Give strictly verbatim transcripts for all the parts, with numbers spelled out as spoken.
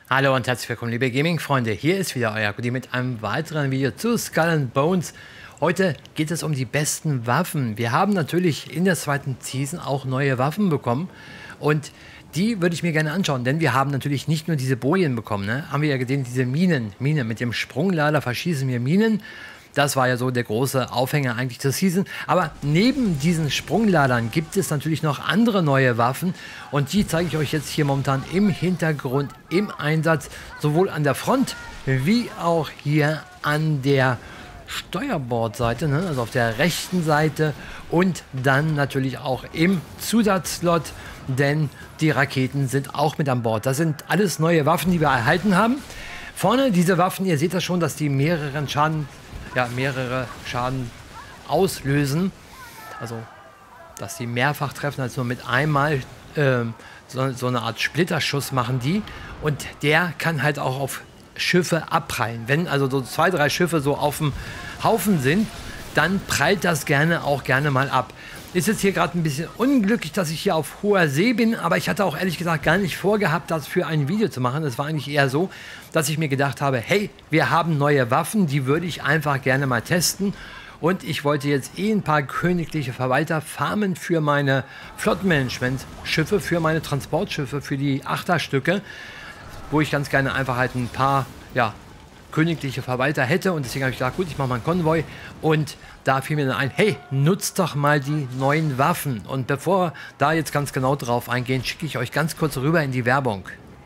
Hallo und herzlich willkommen, liebe Gaming-Freunde. Hier ist wieder euer Goodie mit einem weiteren Video zu Skull and Bones. Heute geht es um die besten Waffen. Wir haben natürlich in der zweiten Season auch neue Waffen bekommen und die würde ich mir gerne anschauen, denn wir haben natürlich nicht nur diese Bojen bekommen, ne? Haben wir ja gesehen, diese Minen, Mine mit dem Sprunglader verschießen wir Minen. Das war ja so der große Aufhänger eigentlich zur Season. Aber neben diesen Sprungladern gibt es natürlich noch andere neue Waffen. Und die zeige ich euch jetzt hier momentan im Hintergrund im Einsatz. Sowohl an der Front wie auch hier an der Steuerbordseite, ne? Also auf der rechten Seite. Und dann natürlich auch im Zusatzslot, denn die Raketen sind auch mit an Bord. Das sind alles neue Waffen, die wir erhalten haben. Vorne diese Waffen, ihr seht das schon, dass die mehreren Schaden... Ja, mehrere Schaden auslösen, also dass sie mehrfach treffen als nur mit einmal, ähm, so, so eine Art Splitterschuss machen die, und der kann halt auch auf Schiffe abprallen. Wenn also so zwei, drei Schiffe so auf dem Haufen sind, dann prallt das gerne auch gerne mal ab. Ist jetzt hier gerade ein bisschen unglücklich, dass ich hier auf hoher See bin, aber ich hatte auch ehrlich gesagt gar nicht vorgehabt, das für ein Video zu machen. Es war eigentlich eher so, dass ich mir gedacht habe, hey, wir haben neue Waffen, die würde ich einfach gerne mal testen. Und ich wollte jetzt eh ein paar königliche Verwalter farmen für meine Flottenmanagement-Schiffe, für meine Transportschiffe, für die Achterstücke, wo ich ganz gerne einfach halt ein paar, ja, königliche Verwalter hätte, und deswegen habe ich gedacht, gut, ich mache mal einen Konvoi, und da fiel mir dann ein, hey, nutzt doch mal die neuen Waffen. Und bevor da jetzt ganz genau drauf eingehen, schicke ich euch ganz kurz rüber in die Werbung.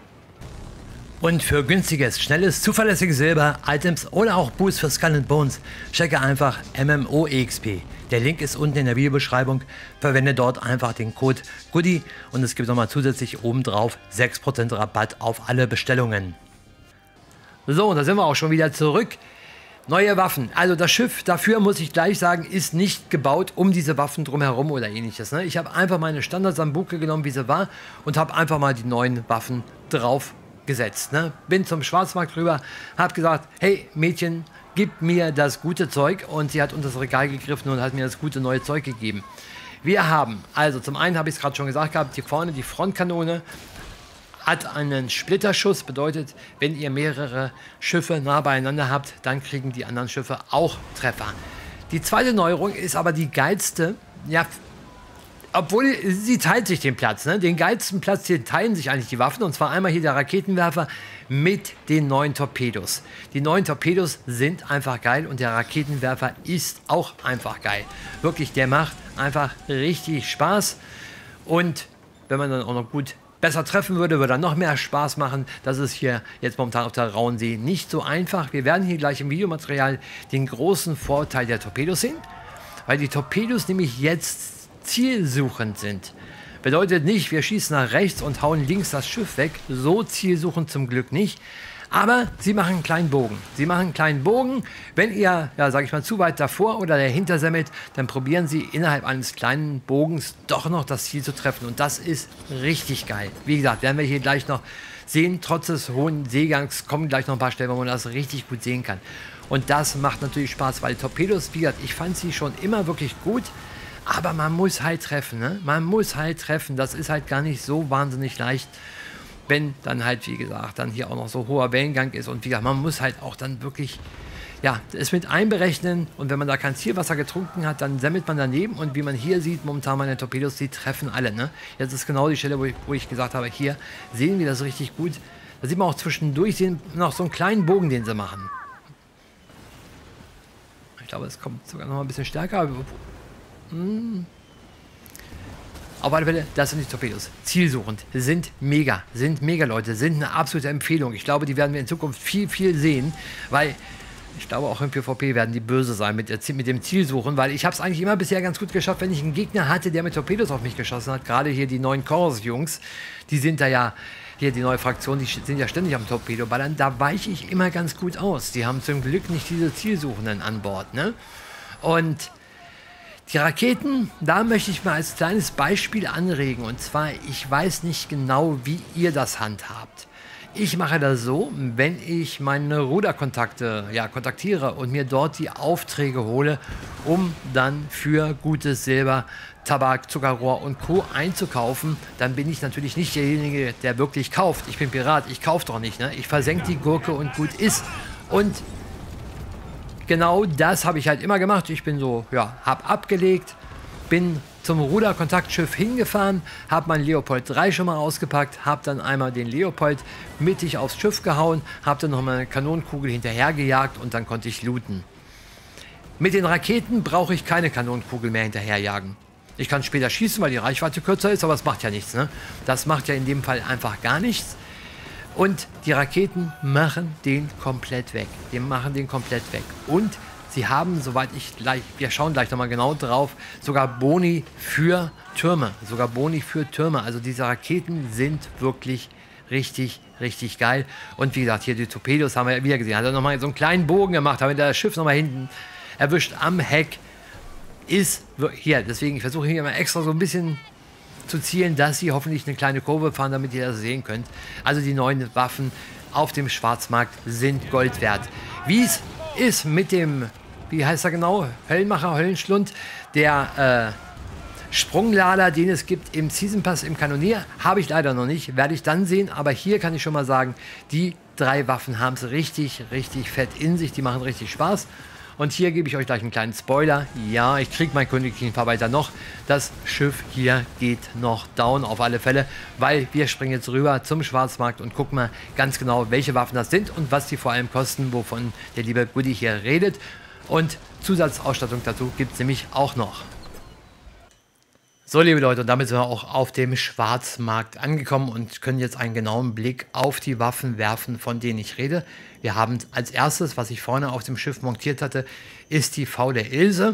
Und für günstiges, schnelles, zuverlässiges Silber, Items oder auch Boost für Skull and Bones, checke einfach M M O E X P. Der Link ist unten in der Videobeschreibung. Verwende dort einfach den Code Goodie und es gibt nochmal zusätzlich obendrauf sechs Prozent Rabatt auf alle Bestellungen. So, da sind wir auch schon wieder zurück. Neue Waffen. Also das Schiff, dafür muss ich gleich sagen, ist nicht gebaut um diese Waffen drumherum oder ähnliches. Ne? Ich habe einfach meine Standard-Sambuke genommen, wie sie war, und habe einfach mal die neuen Waffen drauf gesetzt. Ne? Bin zum Schwarzmarkt rüber, habe gesagt, hey Mädchen, gib mir das gute Zeug, und sie hat unter das Regal gegriffen und hat mir das gute neue Zeug gegeben. Wir haben, also zum einen habe ich es gerade schon gesagt gehabt, hier vorne die Frontkanone hat einen Splitterschuss, bedeutet, wenn ihr mehrere Schiffe nah beieinander habt, dann kriegen die anderen Schiffe auch Treffer. Die zweite Neuerung ist aber die geilste, ja, obwohl sie teilt sich den Platz, ne? Den geilsten Platz, hier teilen sich eigentlich die Waffen, und zwar einmal hier der Raketenwerfer mit den neuen Torpedos. Die neuen Torpedos sind einfach geil, und der Raketenwerfer ist auch einfach geil. Wirklich, der macht einfach richtig Spaß, und wenn man dann auch noch gut besser treffen würde, würde dann noch mehr Spaß machen. Das ist hier jetzt momentan auf der Rauen See nicht so einfach. Wir werden hier gleich im Videomaterial den großen Vorteil der Torpedos sehen, weil die Torpedos nämlich jetzt zielsuchend sind. Bedeutet nicht, wir schießen nach rechts und hauen links das Schiff weg. So zielsuchend zum Glück nicht. Aber sie machen einen kleinen Bogen. Sie machen einen kleinen Bogen. Wenn ihr, ja, sag ich mal, zu weit davor oder dahinter semmelt, dann probieren sie innerhalb eines kleinen Bogens doch noch das Ziel zu treffen. Und das ist richtig geil. Wie gesagt, werden wir hier gleich noch sehen. Trotz des hohen Seegangs kommen gleich noch ein paar Stellen, wo man das richtig gut sehen kann. Und das macht natürlich Spaß, weil Torpedos, wie gesagt, ich fand sie schon immer wirklich gut. Aber man muss halt treffen, ne? Man muss halt treffen. Das ist halt gar nicht so wahnsinnig leicht, wenn dann halt, wie gesagt, dann hier auch noch so hoher Wellengang ist. Und wie gesagt, man muss halt auch dann wirklich, ja, es mit einberechnen. Und wenn man da kein Zielwasser getrunken hat, dann semmelt man daneben. Und wie man hier sieht, momentan meine Torpedos, die treffen alle, ne? Jetzt ist genau die Stelle, wo ich, wo ich gesagt habe, hier sehen wir das richtig gut. Da sieht man auch zwischendurch sehen, noch so einen kleinen Bogen, den sie machen. Ich glaube, es kommt sogar noch mal ein bisschen stärker. Hm. Auf alle Fälle, das sind die Torpedos. Zielsuchend, sind mega, sind mega, Leute, sind eine absolute Empfehlung. Ich glaube, die werden wir in Zukunft viel, viel sehen, weil ich glaube, auch im PvP werden die böse sein mit, der, mit dem Zielsuchen, weil ich habe es eigentlich immer bisher ganz gut geschafft, wenn ich einen Gegner hatte, der mit Torpedos auf mich geschossen hat. Gerade hier die neuen Chorus-Jungs, die sind da ja, hier die neue Fraktion, die sind ja ständig am Torpedoballern, da weiche ich immer ganz gut aus. Die haben zum Glück nicht diese Zielsuchenden an Bord, ne? Und die Raketen, da möchte ich mal als kleines Beispiel anregen. Und zwar, ich weiß nicht genau, wie ihr das handhabt. Ich mache das so, wenn ich meine Ruderkontakte ja, kontaktiere und mir dort die Aufträge hole, um dann für gutes Silber, Tabak, Zuckerrohr und Co. einzukaufen, dann bin ich natürlich nicht derjenige, der wirklich kauft. Ich bin Pirat, ich kaufe doch nicht. Ne? Ich versenke die Gurke und gut ist. Und genau das habe ich halt immer gemacht. Ich bin so, ja, habe abgelegt, bin zum Ruderkontaktschiff hingefahren, habe mein Leopold drei schon mal ausgepackt, habe dann einmal den Leopold mittig aufs Schiff gehauen, habe dann noch mal eine Kanonenkugel hinterhergejagt und dann konnte ich looten. Mit den Raketen brauche ich keine Kanonenkugel mehr hinterherjagen. Ich kann später schießen, weil die Reichweite kürzer ist, aber das macht ja nichts. Ne? Das macht ja in dem Fall einfach gar nichts. Und die Raketen machen den komplett weg. Die machen den komplett weg. Und sie haben, soweit ich gleich, wir schauen gleich nochmal genau drauf, sogar Boni für Türme. Sogar Boni für Türme. Also diese Raketen sind wirklich richtig, richtig geil. Und wie gesagt, hier die Torpedos haben wir ja wieder gesehen. Hat er nochmal so einen kleinen Bogen gemacht, haben wir das Schiff nochmal hinten erwischt am Heck. Ist hier, deswegen, ich versuche hier mal extra so ein bisschen zu zielen, dass sie hoffentlich eine kleine Kurve fahren, damit ihr das sehen könnt. Also die neuen Waffen auf dem Schwarzmarkt sind Gold wert. Wie es ist mit dem, wie heißt er genau, Höllenmacher, Höllenschlund, der äh, Sprunglader, den es gibt im Season Pass im Kanonier, habe ich leider noch nicht, werde ich dann sehen, aber hier kann ich schon mal sagen, die drei Waffen haben es richtig, richtig fett in sich, die machen richtig Spaß. Und hier gebe ich euch gleich einen kleinen Spoiler. Ja, ich kriege meinen königlichen Verwalter noch. Das Schiff hier geht noch down auf alle Fälle, weil wir springen jetzt rüber zum Schwarzmarkt und gucken mal ganz genau, welche Waffen das sind und was die vor allem kosten, wovon der liebe Goody hier redet. Und Zusatzausstattung dazu gibt es nämlich auch noch. So, liebe Leute, und damit sind wir auch auf dem Schwarzmarkt angekommen und können jetzt einen genauen Blick auf die Waffen werfen, von denen ich rede. Wir haben als erstes, was ich vorne auf dem Schiff montiert hatte, ist die V der Ilse.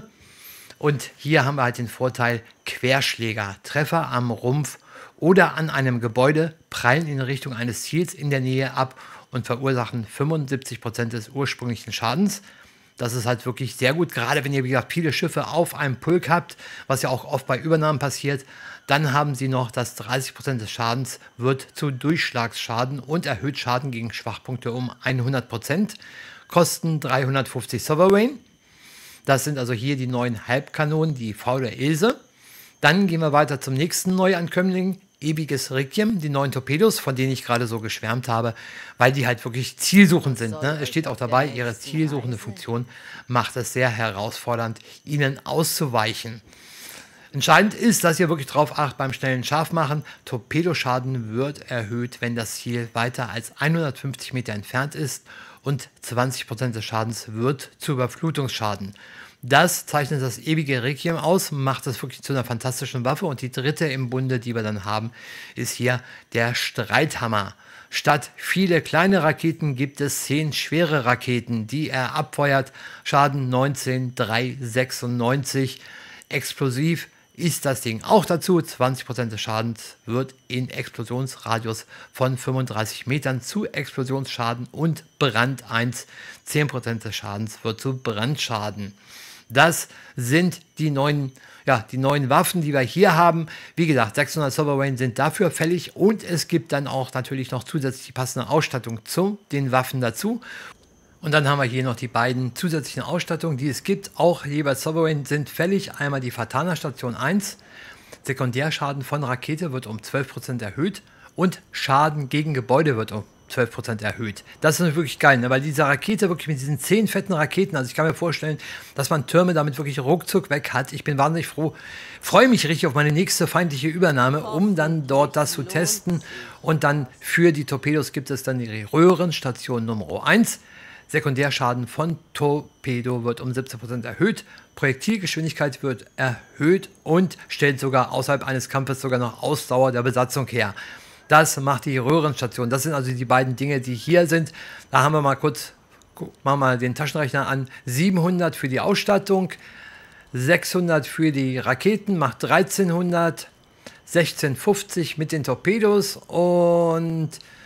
Und hier haben wir halt den Vorteil Querschläger, Treffer am Rumpf oder an einem Gebäude prallen in Richtung eines Ziels in der Nähe ab und verursachen fünfundsiebzig Prozent des ursprünglichen Schadens. Das ist halt wirklich sehr gut, gerade wenn ihr, wie gesagt, viele Schiffe auf einem Pulk habt, was ja auch oft bei Übernahmen passiert. Dann haben sie noch, dass dreißig Prozent des Schadens wird zu Durchschlagsschaden und erhöht Schaden gegen Schwachpunkte um hundert Prozent. Kosten dreihundertfünfzig Sovereign. Das sind also hier die neuen Halbkanonen, die V der Ilse. Dann gehen wir weiter zum nächsten Neuankömmling. Ewiges Requiem, die neuen Torpedos, von denen ich gerade so geschwärmt habe, weil die halt wirklich zielsuchend sind. Ne? Es steht auch dabei, ihre zielsuchende Funktion macht es sehr herausfordernd, ihnen auszuweichen. Entscheidend ist, dass ihr wirklich drauf achtet beim schnellen Scharfmachen. Torpedoschaden wird erhöht, wenn das Ziel weiter als hundertfünfzig Meter entfernt ist und zwanzig Prozent des Schadens wird zu Überflutungsschaden. Das zeichnet das ewige Requiem aus, macht es wirklich zu einer fantastischen Waffe. Und die dritte im Bunde, die wir dann haben, ist hier der Streithammer. Statt viele kleine Raketen gibt es zehn schwere Raketen, die er abfeuert. Schaden neunzehn, dreihundertsechsundneunzig. Explosiv ist das Ding auch dazu. zwanzig Prozent des Schadens wird in Explosionsradius von fünfunddreißig Metern zu Explosionsschaden und Brand eins. zehn Prozent des Schadens wird zu Brandschaden. Das sind die neuen, ja, die neuen Waffen, die wir hier haben. Wie gesagt, sechshundert Sovereign sind dafür fällig und es gibt dann auch natürlich noch zusätzlich die passende Ausstattung zu den Waffen dazu. Und dann haben wir hier noch die beiden zusätzlichen Ausstattungen, die es gibt. Auch jeweils Sovereign sind fällig. Einmal die Fatana Station eins. Sekundärschaden von Rakete wird um zwölf Prozent erhöht und Schaden gegen Gebäude wird um zwölf Prozent erhöht. Das ist wirklich geil, ne? Weil diese Rakete wirklich mit diesen zehn fetten Raketen, also ich kann mir vorstellen, dass man Türme damit wirklich ruckzuck weg hat. Ich bin wahnsinnig froh, freue mich richtig auf meine nächste feindliche Übernahme, um dann dort das zu testen. Und dann für die Torpedos gibt es dann die Röhrenstation Nummer eins. Sekundärschaden von Torpedo wird um siebzehn Prozent erhöht. Projektilgeschwindigkeit wird erhöht und stellt sogar außerhalb eines Kampfes sogar noch Ausdauer der Besatzung her. Das macht die Röhrenstation. Das sind also die beiden Dinge, die hier sind. Da haben wir mal kurz, machen wir mal den Taschenrechner an. siebenhundert für die Ausstattung, sechshundert für die Raketen, macht dreizehnhundert, sechzehnhundertfünfzig mit den Torpedos und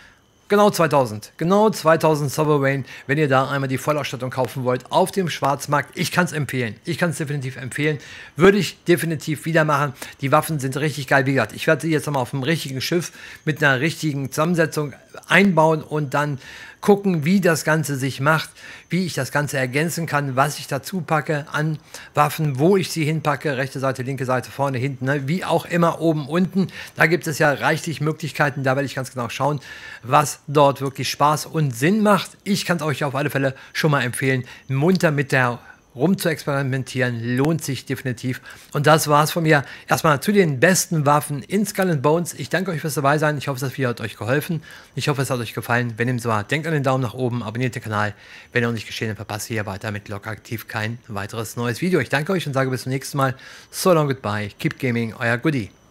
Genau zweitausend. Genau zweitausend Sovereign, wenn ihr da einmal die Vollausstattung kaufen wollt auf dem Schwarzmarkt. Ich kann es empfehlen. Ich kann es definitiv empfehlen. Würde ich definitiv wieder machen. Die Waffen sind richtig geil. Wie gesagt, ich werde sie jetzt nochmal auf einem richtigen Schiff mit einer richtigen Zusammensetzung einbauen und dann gucken, wie das Ganze sich macht, wie ich das Ganze ergänzen kann, was ich dazu packe an Waffen, wo ich sie hinpacke, rechte Seite, linke Seite, vorne, hinten, ne? Wie auch immer, oben, unten. Da gibt es ja reichlich Möglichkeiten, da werde ich ganz genau schauen, was dort wirklich Spaß und Sinn macht. Ich kann es euch auf alle Fälle schon mal empfehlen, munter mit der rum zu experimentieren, lohnt sich definitiv. Und das war's von mir. Erstmal zu den besten Waffen in Skull and Bones. Ich danke euch fürs dabei sein. Ich hoffe, das Video hat euch geholfen. Ich hoffe, es hat euch gefallen. Wenn dem so war, denkt an den Daumen nach oben, abonniert den Kanal. Wenn ihr noch nicht geschehen, dann verpasst ihr weiter mit Lockaktiv kein weiteres neues Video. Ich danke euch und sage bis zum nächsten Mal. So long, goodbye. Keep gaming, euer Goodie.